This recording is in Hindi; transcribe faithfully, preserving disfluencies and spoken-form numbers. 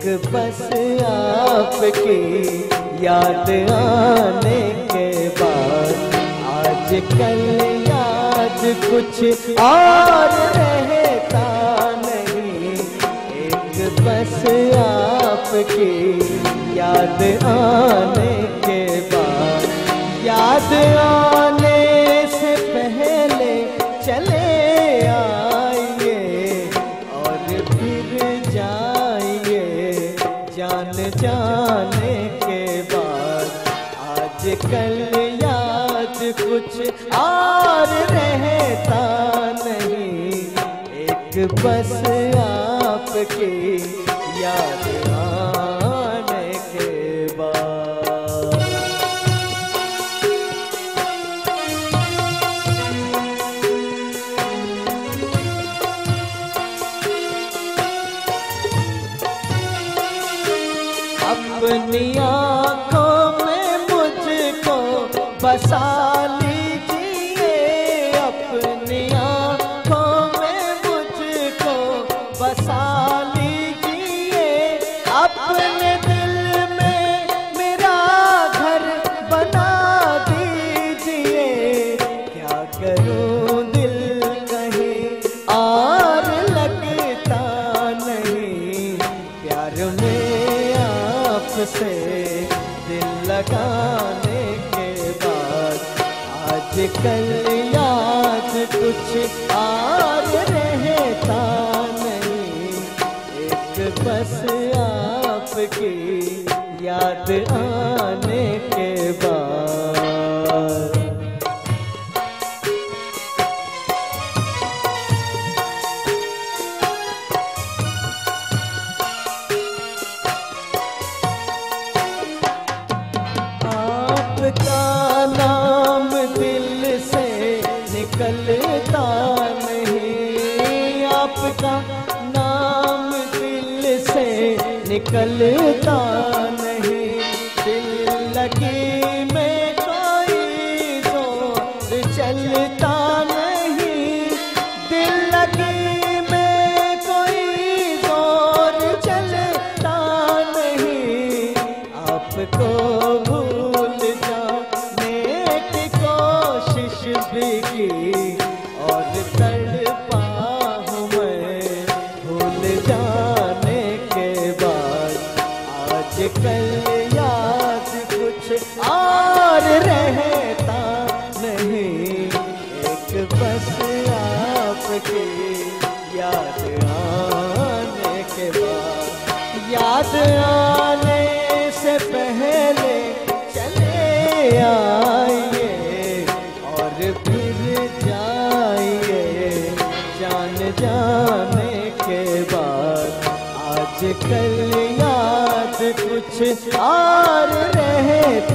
बस आपकी याद आने के बाद आज कल याद कुछ और रहता नहीं। एक बस आपकी याद आने के बाद, याद आने से पहले चले आइए और फिर जाइए जान जाने के बाद। आज कल याद कुछ और रहता नहीं। एक बस आपकी याद आने के बाद। अपनी आँखों में मुझको बसा लीजिए, अपनी आँखों में मुझको बसा लीजिए, अपने दिल में मेरा घर बना दीजिए। क्या करूं दिल कहीं और लगता नहीं, प्यार में आपसे दिल लगाने के बाद आज कल याद कुछ और रहता नहीं। एक बस आपकी याद आने के बाद। आपका नाम दिल से निकलता नहीं, आपका नाम दिल से निकलता नहीं। दिल लगी में कोई जोर चलता नहीं, दिल लगी में कोई जोर चलता नहीं। आपको भूल जाने की कोशिश भी की और तड़पा हूँ मैं भूल जाने के बाद। आज कल याद कुछ और रहता नहीं। एक बस आपकी याद आने के बाद, याद आने से पहले चले आइए और फिर जाइए जान जाने के बाद। आज कल याद कुछ और रहता